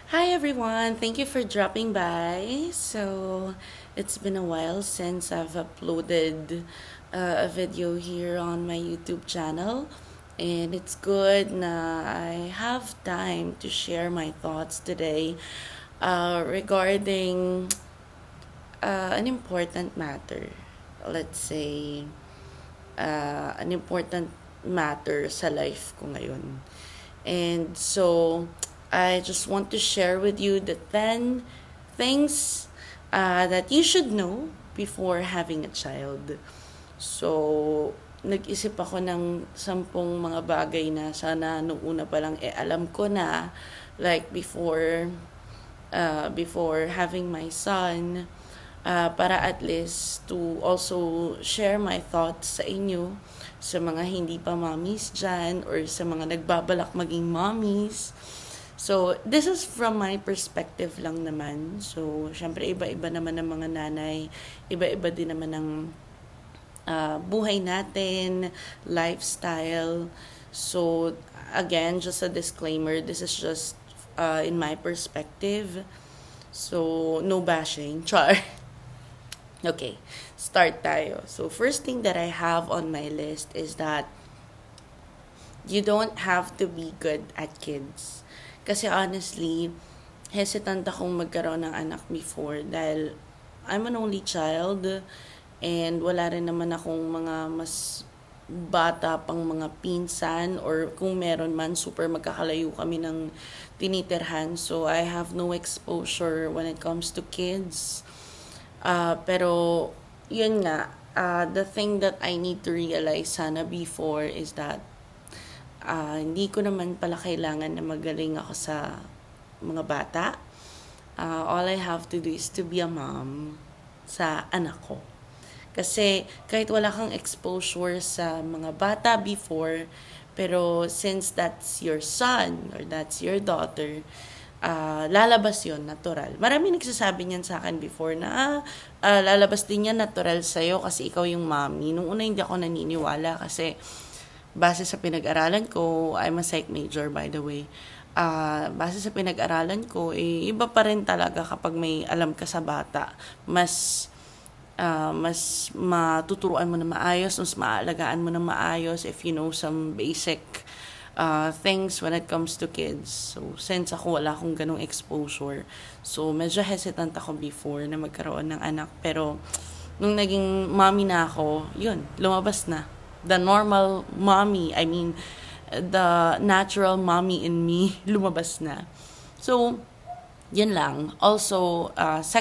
Hi everyone, thank you for dropping by. So, it's been a while since I've uploaded a video here on my YouTube channel, and it's good na I have time to share my thoughts today regarding an important matter. Let's say, an important matter sa life ko ngayon. And so, I just want to share with you the 10 things that you should know before having a child. So, nag-isip ako ng 10 mga bagay na sana nung una pa lang alam ko na, like before having my son, para at least to also share my thoughts sa inyo, sa mga hindi pa mommies dyan, or sa mga nagbabalak maging mommies. So, this is from my perspective lang naman. So, syempre iba-iba naman ng mga nanay, iba-iba din naman ng buhay natin, lifestyle. So, again, just a disclaimer, this is just in my perspective. So, no bashing. Char. Okay, start tayo. So, first thing that I have on my list is that you don't have to be good at kids. Kasi honestly, hesitant akong magkaroon ng anak before dahil I'm an only child and wala rin naman akong mga mas bata pang mga pinsan, or kung meron man, super magkakalayo kami ng tinitirhan. So, I have no exposure when it comes to kids. Pero, yun nga, the thing that I need to realize sana before is that hindi ko naman pala kailangan na magaling ako sa mga bata. All I have to do is to be a mom sa anak ko. Kasi kahit wala kang exposure sa mga bata before, pero since that's your son or that's your daughter, lalabas yon natural. Marami nagsasabi niyan sa akin before na lalabas din yan natural sa'yo kasi ikaw yung mommy. Nung una hindi ako naniniwala kasi base sa pinag-aralan ko, I'm a psych major by the way, base sa pinag-aralan ko, iba pa rin talaga kapag may alam ka sa bata. Mas matuturuan mo na maayos, mas maalagaan mo na maayos if you know some basic things when it comes to kids. So, since ako wala akong ganong exposure, so medyo hesitant ako before na magkaroon ng anak. Pero, nung naging mommy na ako, yun, lumabas na. The normal mommy, the natural mommy in me, lumabas na. So, yun lang. Also,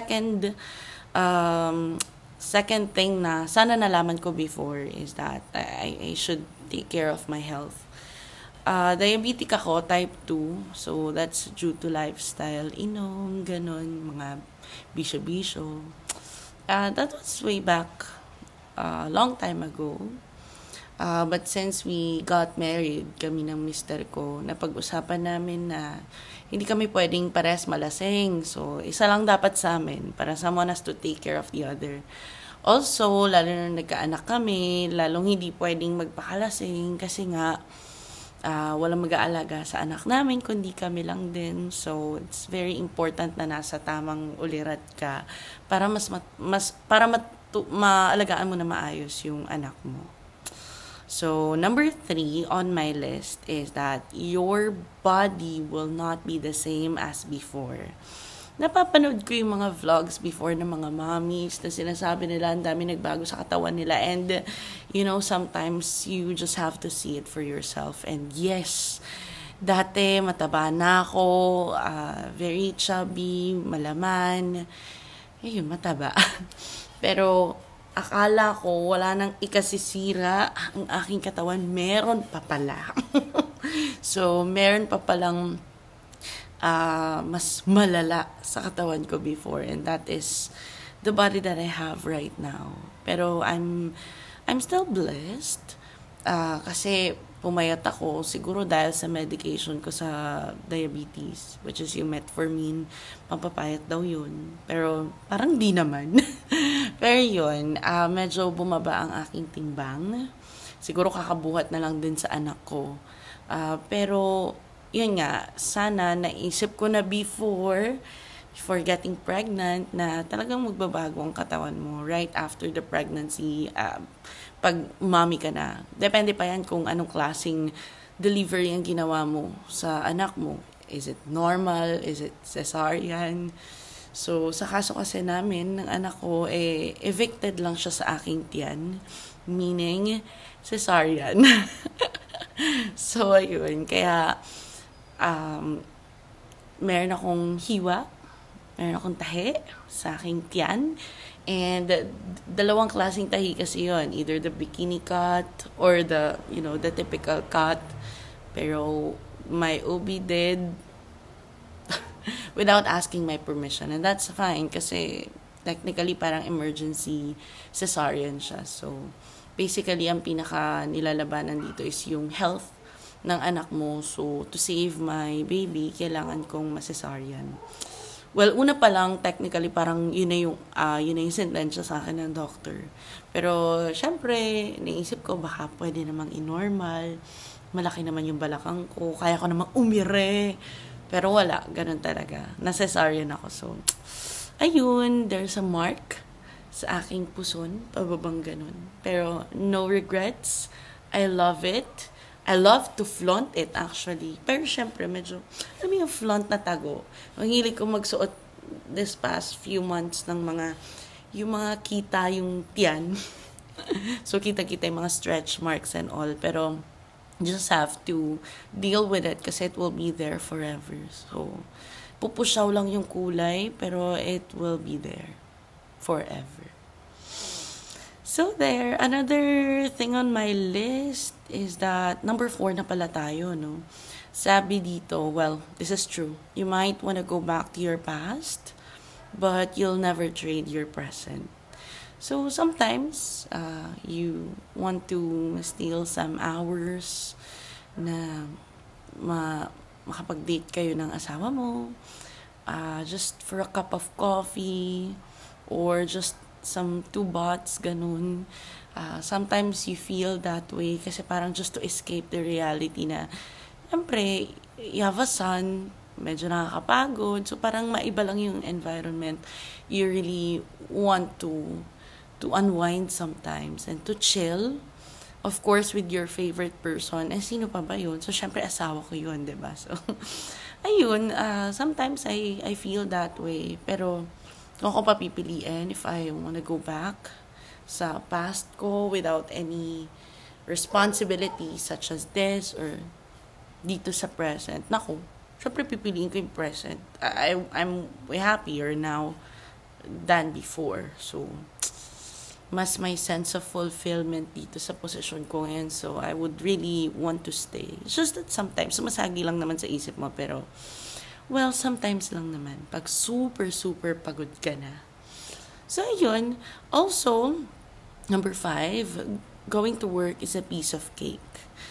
second thing na sana nalaman ko before is that I should take care of my health. Diabetic ako, type 2. So, that's due to lifestyle. Inom, ganon, mga bisyo-bisyo. That was way back, long time ago. But since we got married, kami ng mister ko, napag-usapan namin na hindi kami pwedeng pares malasing. So, isa lang dapat sa amin para someone has to take care of the other. Also, lalo na nagkaanak kami, lalong hindi pwedeng magpakalasing kasi nga walang mag-aalaga sa anak namin kundi kami lang din. So, it's very important na nasa tamang ulirat ka para maalagaan mo na maayos yung anak mo. So, number 3 on my list is that your body will not be the same as before. Napapanood ko yung mga vlogs before ng mga mommies na sinasabi nila ang dami nagbago sa katawan nila. And, sometimes you just have to see it for yourself. And yes, dati mataba na ako, very chubby, malaman. Ayun, mataba. Pero, akala ko wala nang ikasisira ang aking katawan, meron pa pala. So, meron pa palang mas malala sa katawan ko before, and that is the body that I have right now. Pero I'm still blessed kasi pumayat ako siguro dahil sa medication ko sa diabetes, which is yung metformin. Pampapayat daw yun, pero parang di naman. Pero yun, medyo bumaba ang aking timbang. Siguro kakabuhat na lang din sa anak ko. Pero yun nga, sana naisip ko na before getting pregnant na talagang magbabago ang katawan mo right after the pregnancy, pag mommy ka na. Depende pa yan kung anong klaseng delivery ang ginawa mo sa anak mo. Is it normal? Is it cesarean? So, sa kaso kasi namin, ng anak ko, evicted lang siya sa aking tiyan. Meaning, cesarean. So, ayun. Kaya, meron akong hiwa, meron akong tahi sa aking tiyan. And dalawang klaseng tahi kasi yon, either the bikini cut or the, the typical cut. Pero my OB did without asking my permission. And that's fine kasi technically parang emergency cesarean siya. So basically ang pinaka nilalabanan dito is yung health ng anak mo. So to save my baby, kailangan kong ma-cesarean. Well, una pa lang, technically, parang yun na yung sentensya sa akin ng doctor. Pero, syempre, naisip ko, baka pwede namang i-normal. Malaki naman yung balakang ko. Kaya ko namang umire. Pero wala, ganun talaga. Na-cesarean ako. So, ayun, there's a mark sa aking puson. Pababang ganun. Pero, no regrets. I love it. I love to flaunt it actually. Pero syempre medyo, alam mo yung flaunt na tago. Ang hilig ko magsuot this past few months ng yung mga kita yung tiyan. So kita-kita yung mga stretch marks and all. Pero just have to deal with it kasi it will be there forever. So pupusyaw lang yung kulay pero it will be there forever. So there, another thing on my list is that number 4 na pala tayo, no? Sabi dito, well, this is true. You might want to go back to your past, but you'll never trade your present. So sometimes, you want to steal some hours na makapag-date kayo ng asawa mo, just for a cup of coffee, or just some 2 baths, ganun. Sometimes you feel that way kasi parang just to escape the reality na, siyempre, you have a son, medyo nakakapagod, so parang maiba lang yung environment. You really want to unwind sometimes and to chill. Of course, with your favorite person. Sino pa ba yun? So, syempre, asawa ko yun, diba? So, ayun, sometimes I feel that way. Pero, kung ako papipiliin, if I wanna go back sa past ko without any responsibility such as this or dito sa present, naku, syempre pipiliin ko yung present. I'm way happier now than before. So, mas may sense of fulfillment dito sa posisyon ko ngayon. So, I would really want to stay. It's just that sometimes, sumasagi lang naman sa isip mo, pero well, sometimes lang naman. Pag super, super pagod ka na. So, yun. Also, number 5, going to work is a piece of cake.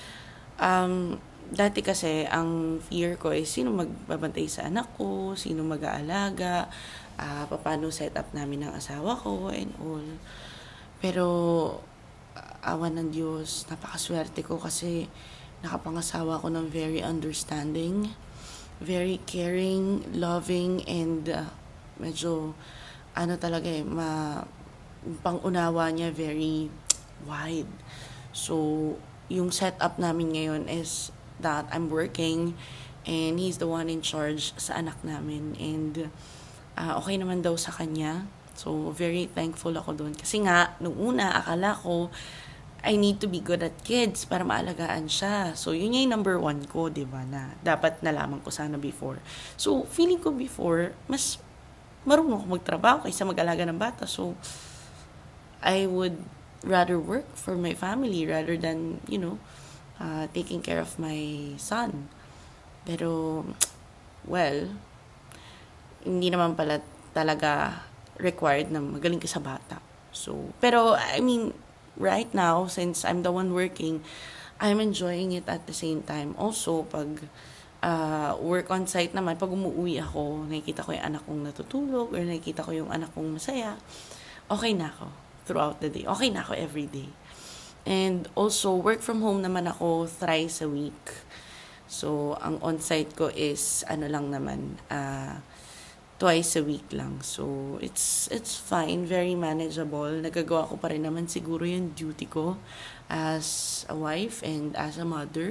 Dati kasi, ang fear ko is sino magbabantay sa anak ko, sino mag-aalaga, paano set up namin ng asawa ko, and all. Pero, awan ng Diyos, napakaswerte ko kasi nakapangasawa ko ng very understanding, very caring, loving, and medyo, talaga pang-unawa niya very wide. So, yung setup namin ngayon is that I'm working and he's the one in charge sa anak namin. And okay naman daw sa kanya. So, very thankful ako doon. Kasi nga, nung una, akala ko, I need to be good at kids para maalagaan siya. So, yun yung number 1 ko, diba, na dapat nalaman ko sana before. So, feeling ko before, mas marunong ako magtrabaho kaysa mag-alaga ng bata. So, I would rather work for my family rather than, taking care of my son. Pero, well, hindi naman pala talaga required na magaling ka sa bata. So, pero, I mean, right now, since I'm the one working, I'm enjoying it at the same time. Also, pag work on site naman, pag umuwi ako, nakikita ko yung anak kong natutulog or nakikita ko yung anak kong masaya, okay na ako throughout the day. Okay na ako every day. And also, work from home naman ako thrice a week. So, ang on-site ko is, lang naman, twice a week lang. So, it's fine, very manageable. Nagagawa ko pa rin naman siguro yung duty ko as a wife and as a mother.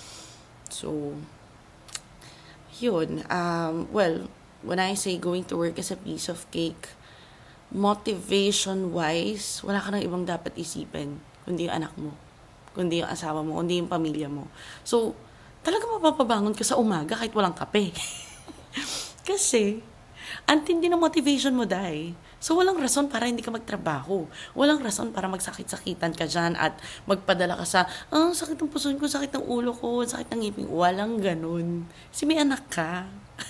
So, yun. Well, when I say going to work is a piece of cake, motivation-wise, wala ka nang ibang dapat isipin, kundi yung anak mo, kundi yung asawa mo, kundi yung pamilya mo. So, talaga mapapabangon ka sa umaga kahit walang kape. Kasi, ang tindi ng motivation mo, dahil. So, walang rason para hindi ka magtrabaho. Walang rason para magsakit-sakitan ka dyan at magpadala ka sa, sakit ng puso ko, sakit ng ulo ko, sakit ng ngipin. Walang ganun. Kasi may anak ka.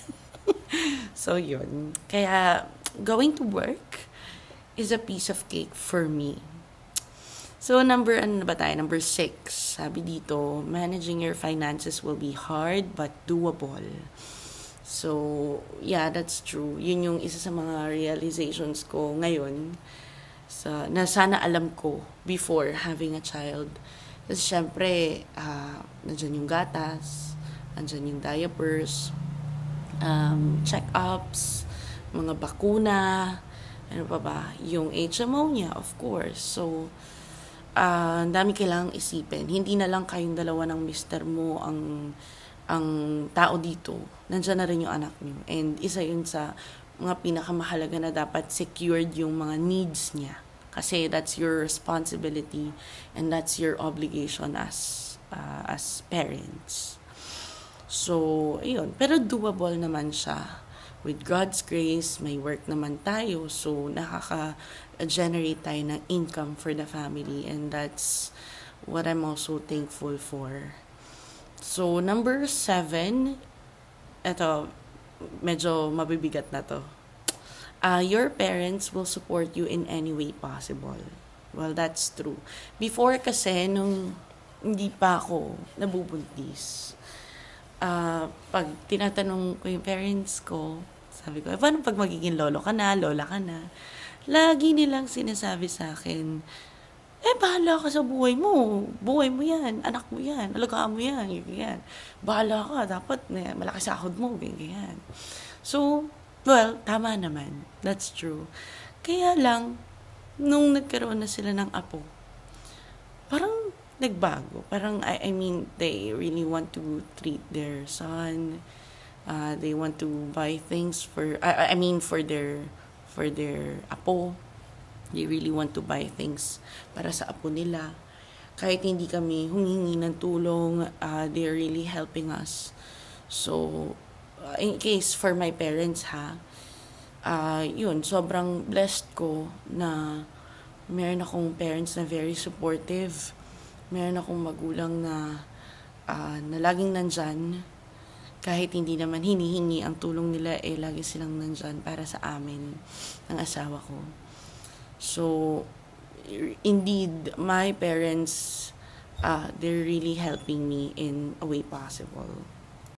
So, yun. Kaya, going to work is a piece of cake for me. So, number 6. Sabi dito, managing your finances will be hard but doable. So, yeah, that's true. Yun yung isa sa mga realizations ko ngayon na sana alam ko before having a child. Kasi syempre, nandyan yung gatas, nandyan yung diapers, check-ups, mga bakuna, ano pa ba, yung HMO niya, of course. So, ang dami kailangang isipin. Hindi na lang kayong dalawa ng mister mo ang tao dito. Nandiyan na rin yung anak niyo. And isa yun sa mga pinakamahalaga na dapat secured yung mga needs niya. Kasi that's your responsibility and that's your obligation as parents. So, ayun. Pero doable naman siya. With God's grace, may work naman tayo. So, nakaka-generate tayo ng income for the family. And that's what I'm also thankful for. So, number 7, eto, medyo mabibigat na to. Your parents will support you in any way possible. Well, that's true. Before kasi, nung hindi pa ako nabubuntis, pag tinatanong ko yung parents ko, sabi ko, paano pag magiging lolo ka na, lola ka na? Lagi nilang sinasabi sa akin, bahala ka sa buhay mo. Buhay mo yan. Anak mo yan. Alagaan mo yan. Ganyan. Bahala ka. Dapat malaki sahod mo. Ganyan. So, well, tama naman. That's true. Kaya lang, nung nagkaroon na sila ng apo, parang nagbago. Parang, I mean, they really want to treat their son. They want to buy things for their apo. They really want to buy things para sa apo nila. Kahit hindi kami humingi ng tulong, they're really helping us. So, in case for my parents yun, sobrang blessed ko na meron akong parents na very supportive. Meron akong magulang na laging nandyan. Kahit hindi naman hinihingi ang tulong nila, lagi silang nandyan para sa amin, ng asawa ko. So, indeed, my parents, they're really helping me in a way possible.